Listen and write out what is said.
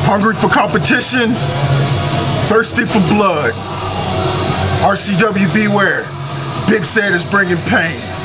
Hungry for competition, thirsty for blood. RCW beware, this big set is bringing pain.